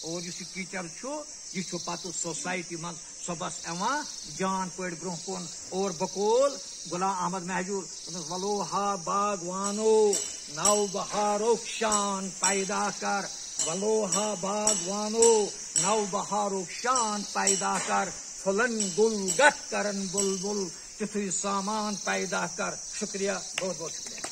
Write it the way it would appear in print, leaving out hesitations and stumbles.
और इस टीचर यह पत सोसाइटी मज सुबस जान पे ब्रो कुन और बकोल गुलाम अहमद महजूर वलोहा बागवानो नव बहारो शान पैदा कर वलोहा बागवानो नव बहारो शान पैदा कर फुलन गुलगत करन बुलबुल तिथु सामान पैदा कर। शुक्रिया, बहुत बहुत शुक्रिया।